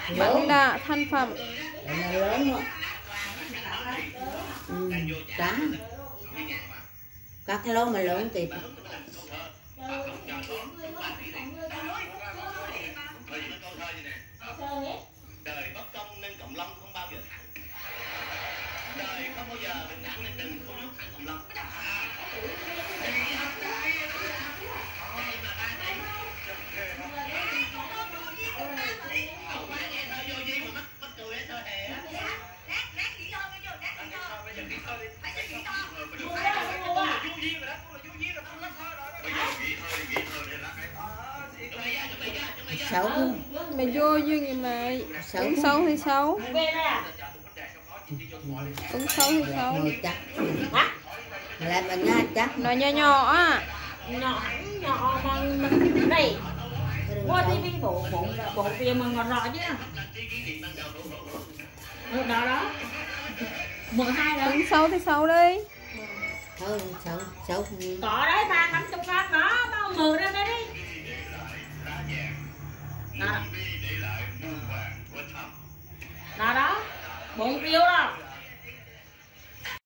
Bánh đa thành phẩm. Nó lớn quá. Cá. Các cái lỗ mà lớn thì đời bất công nên Cộng Long không bao giờ thẳng. Đời không bao giờ bình đẳng nên đừng có nước thẳng Cộng Long. xấu. Mày vô duyên gì mày. Ứng xấu thì xấu. Ứng xấu thì xấu. Ngồi chắc. Lại mà nha chắc. Nó nhỏ nhỏ á. Nhỏ mà đây. Qua tivi bộ tiền mà ngọt rõ chứ. Đó. 12 rồi. Ứng xấu thì xấu đi. Thôi xấu. Có đấy, 350 ngàn đó, bao mở ra đây đi. Đó. Đó, 4 triệu đó.